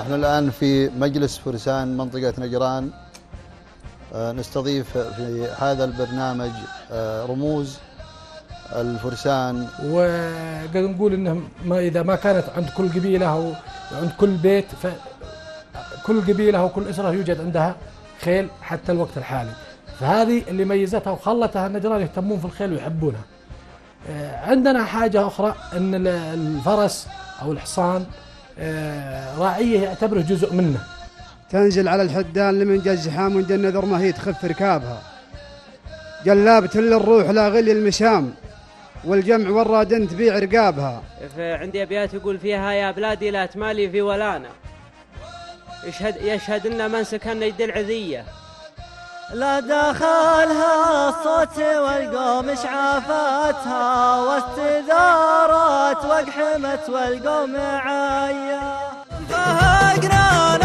نحن الآن في مجلس فرسان منطقة نجران، نستضيف في هذا البرنامج رموز الفرسان. وقد نقول إنهم إذا ما كانت عند كل قبيلة أو عند كل بيت، فكل قبيلة وكل أسرة يوجد عندها خيل حتى الوقت الحالي. فهذه اللي ميزتها وخلتها النجران يهتمون في الخيل ويحبونها. عندنا حاجة أخرى، أن الفرس أو الحصان راعيه يعتبره جزء منه. تنزل على الحدان لمن جا الزحام وجا النذر ما هي تخف ركابها، جلابة للروح لا غلي المشام، والجمع والرادن تبيع رقابها. عندي أبيات يقول فيها: يا بلادي لا تمالي في ولانا، يشهد لنا من سكن نجد العذية، لا دخلها الصوت والقوم شعافتها، واستدارت واقحمت والقوم عيا، فهقنا